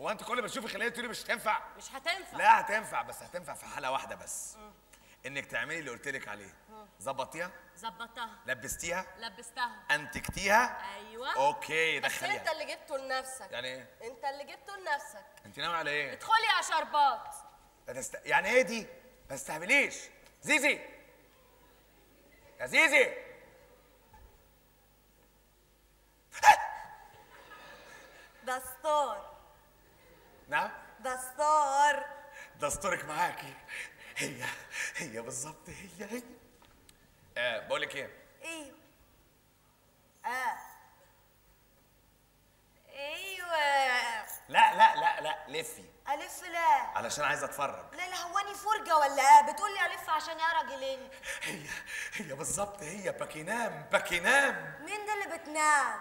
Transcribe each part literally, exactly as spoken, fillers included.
هو انت كل ما تشوفي خليه تقولي مش هتنفع؟ مش هتنفع. لا هتنفع، بس هتنفع في حاله واحده بس. م. انك تعملي اللي قلت لك عليه. ظبطيها؟ ظبطتها. لبستيها؟ لبستها. انتجتيها؟ ايوه. اوكي بس دخليها. انت اللي جبته لنفسك. يعني ايه؟ انت اللي جبته لنفسك. انت ناوي على ايه؟ ادخلي يا شربات. تست... يعني ايه دي؟ ما تستهبليش. زيزي يا زيزي. دستور. نعم؟ دستور. دستورك معاكي. هي هي بالظبط هي هي. آه بقول لك ايه؟ ايوه. اه ايوه. لا لا لا لا لفي. الف لا. علشان عايز اتفرج. لا لا هواني فرجه ولا ايه؟ بتقول لي الف عشان يا راجلين. هي هي بالظبط هي باكينام باكينام. مين ده اللي بتنام؟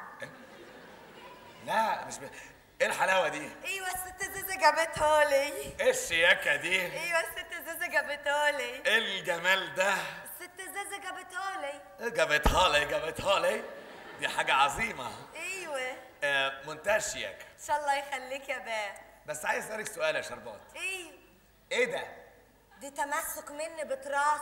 لا مش ب... ايه الحلاوه دي؟ ايوه الست زيزي جابته لي. ايه الشياكه دي؟ ايوه الست زيزي جابته لي. ايه الجمال ده؟ الست زيزي جابته لي. جابتها لي جابتها لي. دي حاجه عظيمه. ايوه. آه منتهى الشياكه. ان شاء الله يخليك يا باه. بس عايز اسالك سؤال يا شربات. ايوه. ايه ده؟ دي تمسك مني بتراس.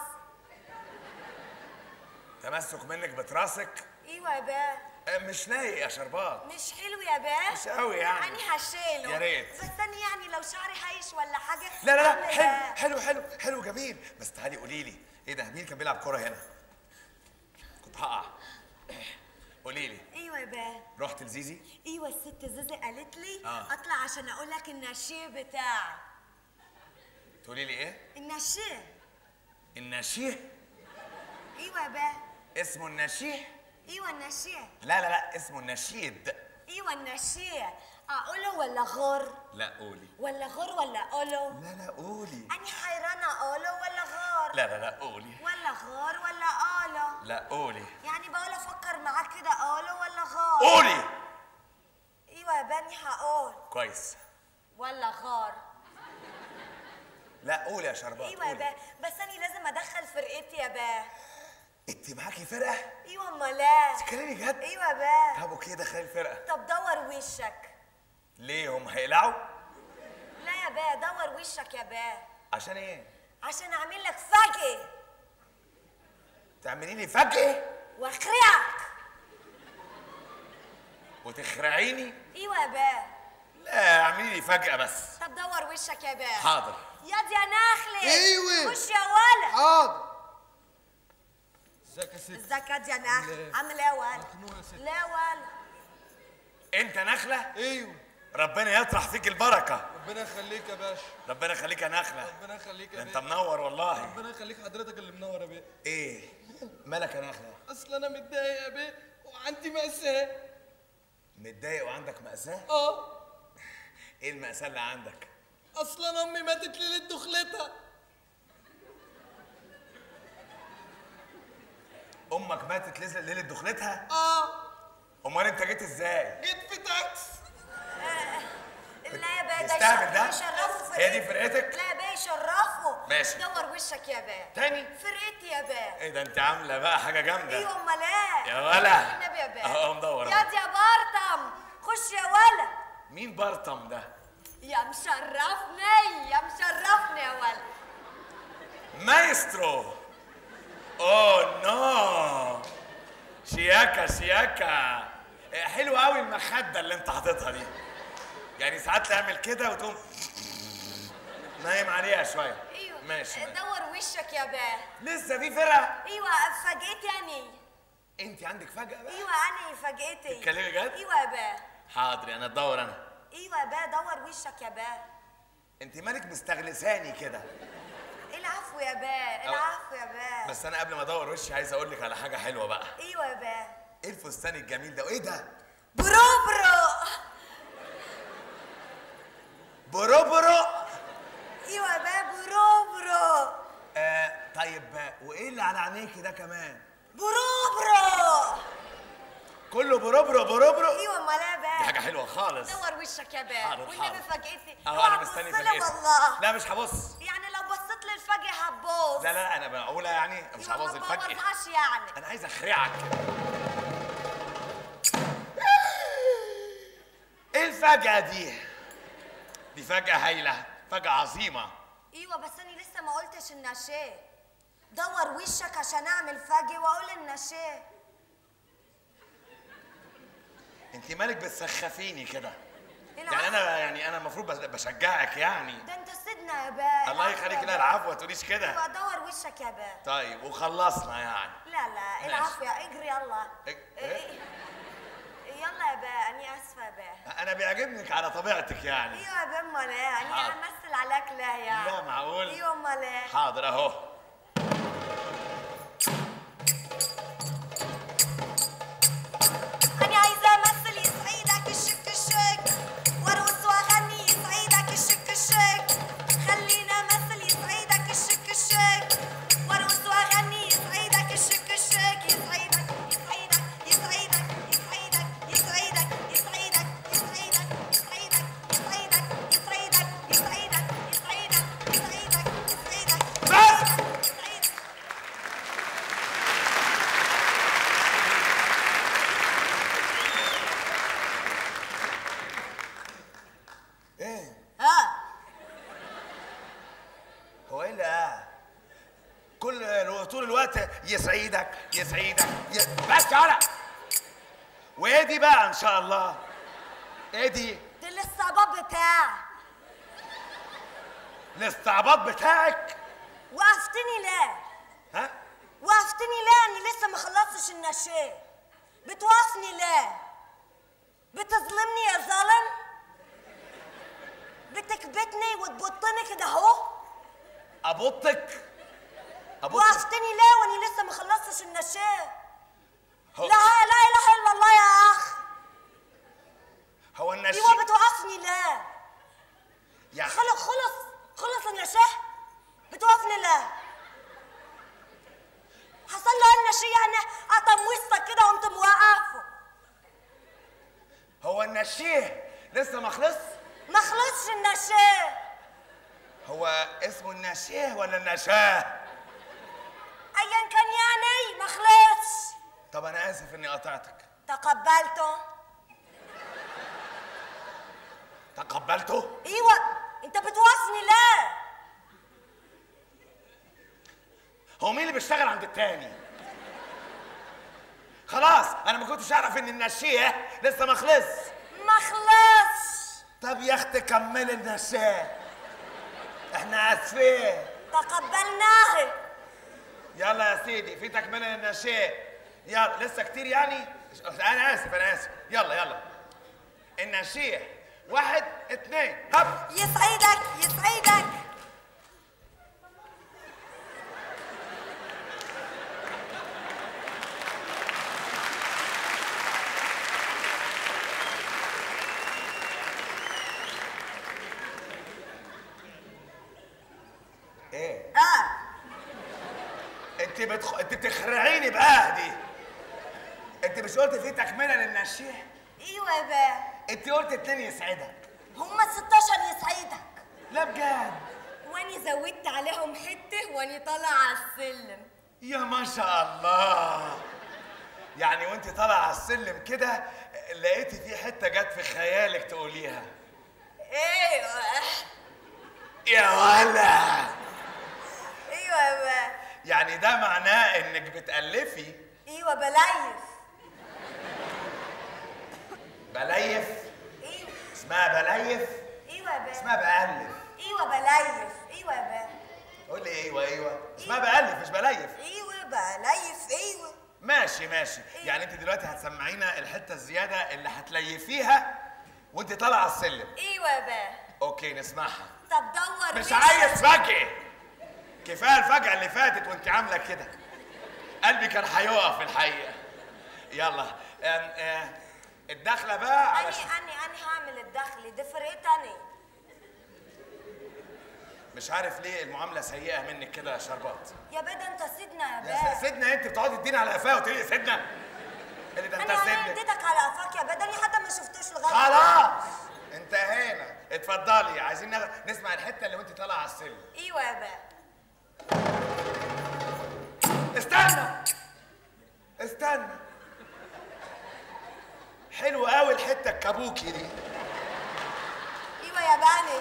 تمسك منك بتراسك؟ ايوه يا باه. آه مش لايق يا شربات. مش حلو يا باه؟ مش قوي يعني. يعني هشيله. يا ريت. بس انا يعني لو شعري هايش ولا حاجه. لا لا لا حلو حلو حلو حلو جميل. بس تعالي قولي لي ايه ده؟ مين كان بيلعب كوره هنا؟ كنت هقع. قولي لي. ايوه يا باه. رحت لزيزي؟ ايوه الست زيزي قالت لي آه. اطلع عشان اقول لك النشيه بتاعي. تقولي لي ايه؟ النشيه. النشيه؟ ايوه يا باه. اسمه النشيه؟ ايوه النشيه. لا لا لا اسمه النشيد. ايوه النشيه. اقوله ولا غر؟ لا قولي. ولا غر ولا اقوله؟ لا لا قولي. اني حيرانه اقوله ولا غار؟ لا لا لا قولي. ولا غار ولا اقوله؟ لا قولي. يعني بقول افكر معاك كده اقوله ولا غار؟ قولي. ايوه يا بني هقول. كويس. ولا غار؟ لا قولي يا شربات. ايوه يا باه. بس انا لازم ادخل فرقتي يا باه. انت معاكي فرقه؟ ايوه امال ايه؟ تتكلمي جد؟ ايوه يا باه. طب اوكي دخلي الفرقه. طب دور وشك. ليه هم هيقلعوا؟ لا يا باه دور وشك يا باه. عشان ايه؟ عشان اعمل لك فجأة. تعملي لي فجأة؟ واخرعك. وتخرعيني؟ ايوه يا باه. لا اعملي لي فجأة بس. طب دور وشك يا باه. حاضر. ياض يا نخلة. ايوه. خش يا ولد. حاضر. ازيك يا ست؟ ازيك يا نخلة؟ عامل ايه يا ولد؟ مخنوق يا ست. لا يا ولد. انت نخلة؟ ايوه. ربنا يطرح فيك البركة. ربنا يخليك يا باشا. ربنا يخليك يا نخلة. ربنا يخليك يا ده انت بيه. منور والله. ربنا يخليك حضرتك اللي منور يا بيه. ايه؟ مالك يا نخلة؟ اصل انا متضايق يا بيه وعندي مأساة. متضايق وعندك مأساة؟ اه. ايه المأساة اللي عندك؟ اصل انا امي ماتت ليلة دخلتها. امك ماتت ليلة ليلة دخلتها؟ اه. امال انت جيت ازاي؟ جيت في تاكس. لا يا باه ده يستهبل ده؟ يشرفوا هي دي فرقتي. فرقتك؟ لا يا باه يشرفوا. ماشي. دور وشك يا باه. تاني؟ فرقتي يا باه. ايه ده انت عاملة بقى حاجة جامدة. ايوه امال ايه؟ يا ولا. النبي يا باه. اهو مدور. ياض يا بارتم. خش يا ولد. مين برطم ده؟ يا مشرفني يا مشرفني يا ولد. مايسترو. اوه نو. شياكة شياكة. حلوة قوي المخدة اللي انت حاططها دي. يعني ساعات تعمل كده وتقوم نايم عليها شوية. ايوه ماشي. دور وشك يا باه. لسه في فرقة؟ ايوه فاجئتي اني. انت عندك فجأة بقى؟ ايوه انا فاجئتي. تتكلمي جد؟ ايوه يا باه. حاضر انا ادور انا. ايوه يا باه دور وشك يا باه. انت مالك مستغلساني كده؟ العفو يا باه العفو يا باه. بس انا قبل ما ادور وشي عايز اقول لك على حاجة حلوة بقى. ايوه يا باه. ايه الفستان الجميل ده وايه ده؟ برو برو. برو برو. ايوه يا باه برو برو. آه طيب وايه اللي على عينيكي ده كمان؟ برو برو. كله برو برو برو برو. ايوه امال ايه يا باه؟ دي حاجة حلوة خالص. دور وشك يا باه. حاضر والنبي حاضر. فاجئتي. اهو اوعى انا مستني تبص لي فاجئتك. والله. لا مش هبص. يعني لو بصيت لي الفجأة هتبوظ. لا لا انا بقولها يعني مش أيوة، هبوظ ما الفجأة. بوظهاش يعني. انا عايز اخرعك. ايه الفجأة دي؟ دي فجأة هايلة، فجأة عظيمة. ايوه بس انا لسه ما قلتش النشاه. دور وشك عشان اعمل فجي واقول النشاه. انت مالك بتسخفيني كده؟ العفو. يعني انا يعني انا المفروض بشجعك يعني. ده انت سيدنا يا باه. الله يخليك، لا العفو ما تقوليش كده. ايوه دور وشك يا باه. طيب وخلصنا يعني. لا لا العفو يا اجري يلا. إيه؟ إيه؟ يلا يا باه اني اسفه يا باه. انا بيعجبنك على طبيعتك يعني. ايوه يا باه امال ايه؟ اني حاضر. همثل عليك لا يعني. لا معقول. ايوه امال ايه؟ حاضر اهو. أنا عايزة أمثل يسعدك الشك الشك وأرقص وأغني يسعدك الشك الشك. خلينا أمثل يسعدك الشك الشك وأرقص وأغني يسعدك الشك الشك. يسعدك يسعدك يسعدك يسعدك يسعدك يسعدك يسعدك يسعدك يسعدك يسعدك يسعدك يسعدك يسعدك يسعدك. بس ايه؟ ها هو ايه اللي قاعد؟ كل طول الوقت يسعدك يسعدك ي... بس يلا. وايه دي بقى ان شاء الله؟ ايه دي؟ دي الاستعباط بتاعي. الاستعباط بتاعك؟ وقفتني ليه؟ ها؟ وقفتني ليه؟ اني لسه ما خلصتش النشاه. بتوقفني ليه؟ بتظلمني يا ظالم؟ بتكبتني وتبطني كده اهو؟ ابطك؟ ابطك؟ وقفتني ليه واني لسه ما خلصتش النشاه؟ هو- لا لا اله الا الله يا اخ. هو النشي ايوه بتوقفني ليه؟ يعني خلص خلص خلص النشاه. بتوقفني ليه؟ حصل له ايه النشيه؟ يعني قطم وسطك كده وقمت موقفه. هو النشيه لسه ما خلص؟ ما خلصش النشاه. هو اسمه النشيه ولا النشاه؟ ايا كان يعني ما خلصش. طب انا اسف اني قطعتك. تقبلته؟ تقبلته؟ ايوه. انت بتوصني ليه؟ هو مين اللي بيشتغل عند التاني؟ خلاص انا ما كنتش اعرف ان النشيه لسه ما خلص. ما خلصش. طب يا اختي كملي النشاه، احنا اسفين. تقبلناه. يلا يا سيدي في تكمله للنشاه. يلا لسه كتير يعني. انا اسف انا اسف. يلا يلا النشيه واحد اتنين هب. يسعدك يسعدك. ايه؟ اه انت بتخ... انت بتخرعيني بقى دي. انت مش قلت في تكمله للنشيه؟ ايوه يا باه. انت قلت اتنين يسعدك. هما ستاشر يسعدك. لا بجد؟ واني زودت عليهم حته واني طالعه على السلم. يا ما شاء الله. يعني وانت طالعه على السلم كده لقيتي في حته جت في خيالك تقوليها؟ ايوه يا ولا. ايوه يا باه. يعني ده معناه انك بتألفي؟ ايوه بليف. بليف؟ ايوه اسمها بليف؟ ايوه يا باه. اسمها بألف. ايوه بليف. ايوه يا باه. قول لي ايوه ايوه. اسمها بألف مش بليف. ايوه بليف. ايوه ماشي ماشي. يعني انت دلوقتي هتسمعينا الحته الزياده اللي هتليفيها وانت طالعه على السلم. ايوه يا باه. اوكي نسمعها. طب دور مش وشك. عايز فجأة. كفايه الفجأة اللي فاتت وانت عامله كده. قلبي كان هيقف في الحقيقه. يلا ام ام الدخله بقى اني علشان اني اني هعمل الدخل دي فرقتني. مش عارف ليه المعامله سيئه منك كده يا شربات. يا باه ده انت سيدنا يا يا باه. س- سيدنا انت بتقعدي تديني على قفاه وتقولي لي سيدنا. اللي ده انت انا انا سيدنا. اديتك على قفاك يا باه. ده اني حتى ما شفتوش لغايه خلاص انتهينا. اتفضلي عايزين نغ... نسمع الحته اللي وانت طالعه على السلم. ايوه يا باه. استنى استنى. حلو قوي الحته الكابوكي دي. ايوه يا يا بني.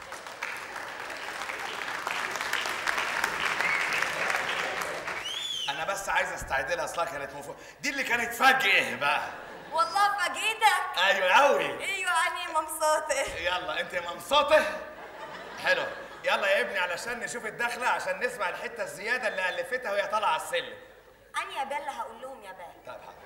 انا بس عايز استعد لها، اصلها كانت مفروض دي اللي كانت فاجئه بقى. والله فاجئتك. ايوه قوي. ايوه اني مبسوطه. يلا انت مبسوطه؟ حلو. يلا يا ابني علشان نشوف الدخله، عشان نسمع الحته الزياده اللي الفتها وهي طالعه على السلم. اني يا بيلا هقول لهم يا بيلا. طب حاضر.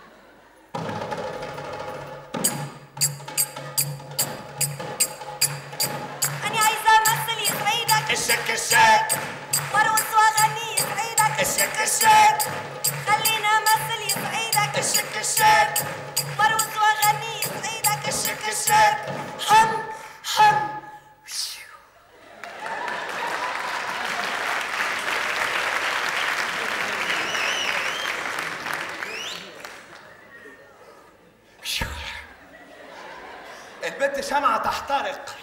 اني عايزه امثل يسعدك الشك الشك وارقص واغني يسعدك الشك الشك خلينا امثل يسعدك الشك الشك وارقص واغني يسعدك الشك الشك حم حم. البنت شمعة تحترق.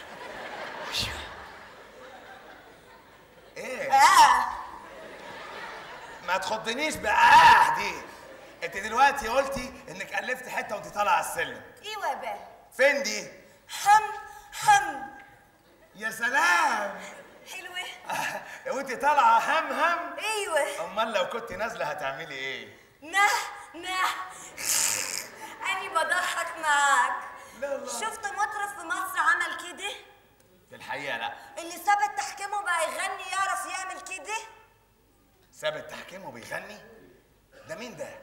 ايه؟ اه ما تخضنيش بآه دي. انت دلوقتي قلتي انك ألفت حتة وانت طالعة على السلم. ايوه يا بيلا. فين دي؟ حم حم. يا سلام. حلوه. وانت طالعة هم هم. ايوه. امال لو كنت نازلة هتعملي ايه؟ نه نه. اني بضحك معاك. لا لا. شفت مطرب في مصر عمل كده؟ في الحقيقة لا. اللي ساب التحكيم وبقى يغني يعرف يعمل كده؟ ساب التحكيم وبيغني؟ ده مين ده؟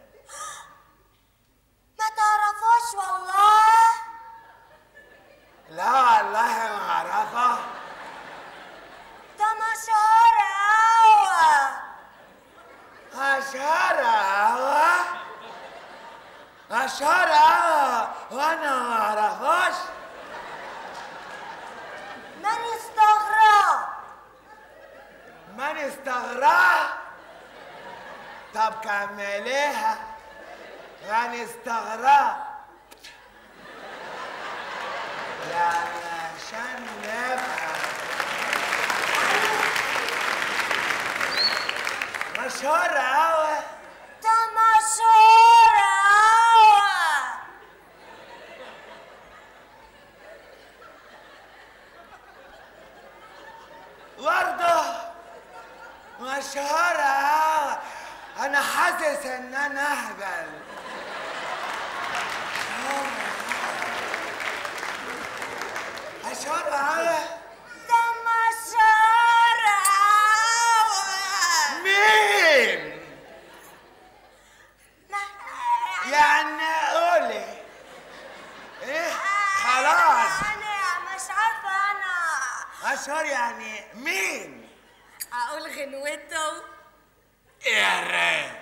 ما تعرفوش والله؟ لا والله ما اعرفه. ده مشهور اوي. مشهور اوي؟ مشهور اوي وانا ما اعرفوش؟ من يستغرب؟ من استغرب؟ طب كمليها. من استغرب يعني عشان نفهم. مشهور اوي. ده مشهور اوي. برضه مشهور اوي. انا حاسس ان انا اهبل. مشهور اوي. ده مشهور اوي. مين؟ ما- يعني قولي. ايه؟ خلاص. انا مش عارفه انا. مشهور يعني مين؟ اقول غنوته. يا ريت.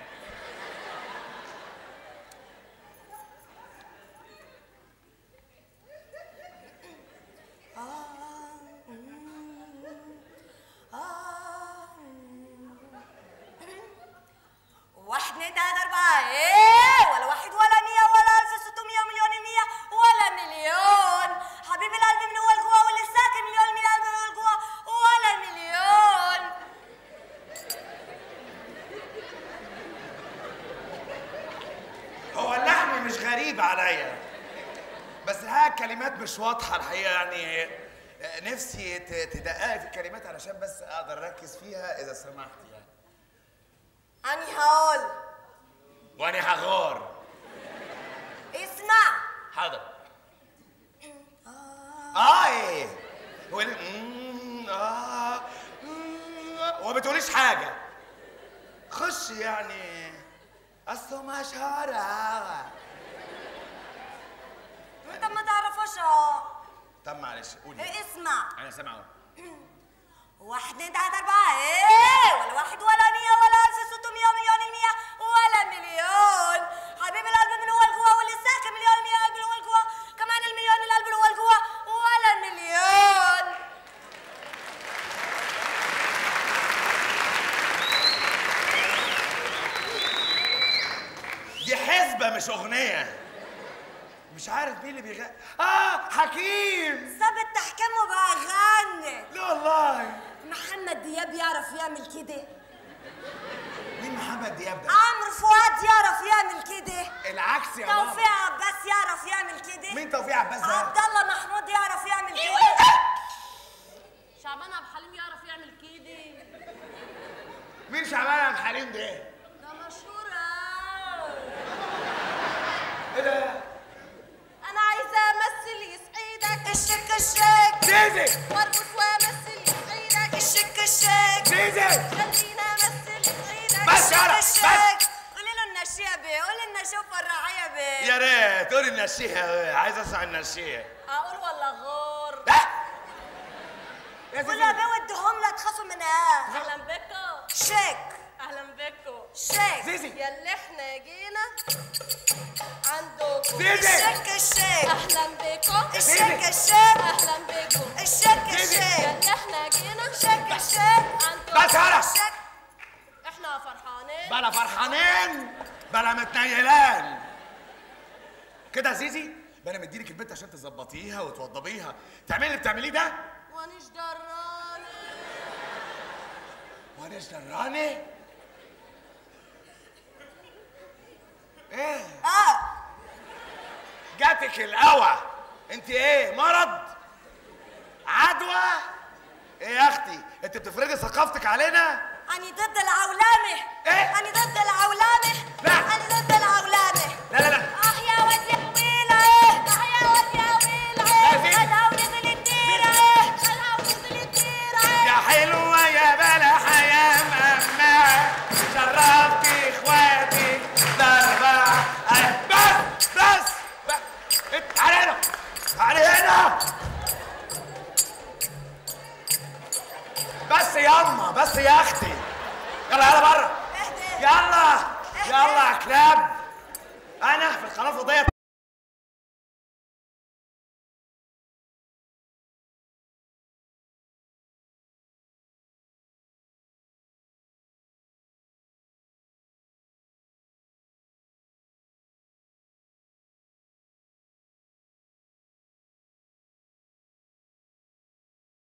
واحد اتنين تلاته اربعه ايه ولا واحد ولا مية ولا الف ستمية ومليون المية ولا مليون. حبيب القلب من هو لجوه واللي ساكن مليون من القلب من هو لجوه ولا مليون. هو اللحن مش غريب عليا، بس ها الكلمات مش واضحة الحقيقة. يعني نفسي ت- تدققي في الكلمات علشان بس اقدر اركز فيها اذا سمحتي يعني. اني هقول. وانا هغار. اسمع. حاضر. اه ايه؟ وال... مم، اه مم، وما بتقوليش حاجة. خش يعني. اصله مشهور اوي. انت ما تعرفوش اهو. طب معلش قولي. إيه اسمع. انا سامع اهو. واحد اتنين تلاته اربعه ايه ولا واحد ولا مية ولا الف ستمية ومليون المية ولا مليون. حبيب القلب من هو لجوه واللي ساكن مليون المية قلب من هو لجوه كمان المليون القلب من هو لجوه ولا مليون. دي حسبة مش أغنية. مش عارف مين اللي بيغني. آه حكيم. ساب التحكيم وبقى غني. لا والله. محمد دياب يعرف يعمل كده. مين محمد دياب ده؟ عمرو فؤاد يعرف يعمل كده. العكس يا بابا. توفيق عباس يعرف يعمل كده. مين توفيق عباس ده؟ عبد الله محمود يعرف يعمل كده. شعبان عبد الحليم يعرف يعمل كده؟ مين شعبان عبد الحليم ده؟ ده مشهور أوي. ايه ده؟ أنا عايزة أمثل يسعدك الشك الشك زيزي وأرقص وأمثل يسعدك الشك الشك زيزي خلينا أمثل يسعدك بس يلا بس. قولي له النشيه بيه، قولي النشيه فرحيه بيه. يا ريت قولي النشيه، عايز اسمع النشيه. أقول ولا غور؟ لا يا قولي يا زيزي بيه وديهم لا تخافوا منها. أهلا بكم. شيك أهلا بكم. شيك زيزي ياللي احنا جينا عندكم. زيزي الشك الشيك أهلا بكم. الشك الشيك أهلا بكم. الشك زيزي. الشيك ياللي احنا جينا الشك الشيك عندكم. بس هلا الشك احنا فرحانين. بلا فرحانين بلا متنيلان كده يا زيزي. بقى انا مديلك البنت عشان تظبطيها وتوضبيها، تعملي اللي بتعمليه ده وانيش دراني. وانا دراني. ايه اه جاتك القوى؟ انت ايه مرض عدوى؟ ايه يا اختي انت بتفرضي ثقافتك علينا؟ أنا ضد العولمة. إيه؟ أنا ضد العولمة. لا. أنا ضد العولمة. لا لا لا آه يا واد يا ويلة. آه يا واد يا ويلة. لا زيزي. خدها ونزل الديرة. خدها ونزل الديرة. يا حلوة يا بلحة يا ماما، شرفتي اخواتي ضربة. بس بس بس تعالي هنا تعالي هنا بس ياما بس يا اختي. يلا يلا بره اهدى. يلا يلا يا كلاب. انا في القناه الفضائيه